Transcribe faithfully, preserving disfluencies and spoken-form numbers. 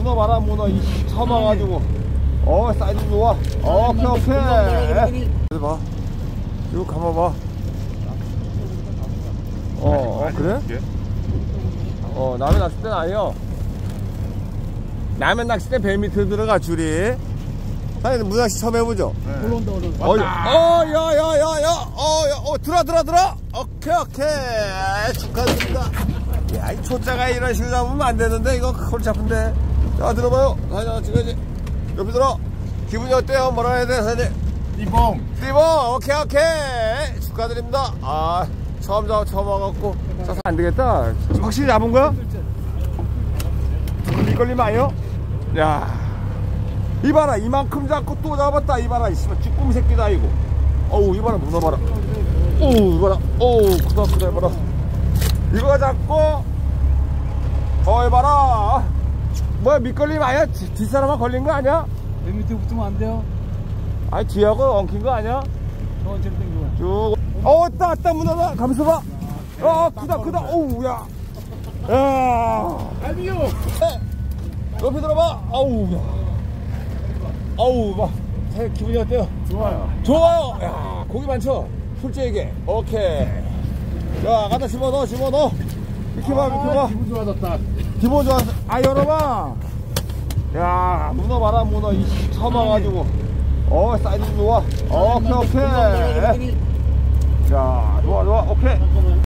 문어 봐라, 문어. 이 처마가지고. 어, 사이즈 좋아. 어, 오케이, 오케이. 여기 봐. 쭉 감아봐. 어, 어, 그래? 어, 남의 낚싯대는 아니요. 남의 낚싯대 배 밑에 들어가, 줄이. 사장님, 문낚시 처음 해보죠? 네. 올라온다, 올라온다. 어, 어, 야, 야, 야, 야. 어, 야, 어, 들어, 들어, 들어. 오케이, 오케이. 축하드립니다. 야, 이 초짜가 이런 식으로 잡으면 안 되는데, 이거 콜 잡은데. 자, 들어봐요. 사장님, 지금 옆에 들어. 기분이 어때요? 뭐라 해야 돼, 사장님? 띠봉. 띠봉, 오케이, 오케이. 축하드립니다. 아, 처음 잡아, 처음 와갖고. 자, 안 되겠다. 확실히 잡은 거야? 밑걸림 아니요? 야. 이봐라, 이만큼 잡고 또 잡았다. 이봐라, 이씨발 쭈꾸미 새끼다, 이거. 어우, 이봐라, 문어 봐라. 어우, 이봐라. 어우, 크다, 크다, 이봐라. 이거 잡고, 어, 이봐라. 뭐야, 밑걸림 아니야? 뒷사람만 걸린 거 아니야? 배 밑에 붙으면 안 돼요? 아니, 뒤하고 엉킨 거 아니야? 저 언제로 땡겨? 쭉. 어, 왔다, 왔다, 문어다. 가면서 봐. 어, 크다, 크다. 어우, 야. 야. 아니요. 옆에 들어봐. 아우, 야. 아우, 막. 기분이 어때요? 좋아요. 좋아요. 야, 고기 많죠? 솔직히. 오케이. 자, 갖다 집어넣어, 집어넣어. 이렇게 봐, 이렇게 봐. 기분 좋아졌다. 기분 좋아서. 아, 열어봐. 야, 문어 봐라, 문어. 이 처마가지고. 어, 사이즈 좋아. 오케이, 오케이. 자, 좋아, 좋아. 오케이.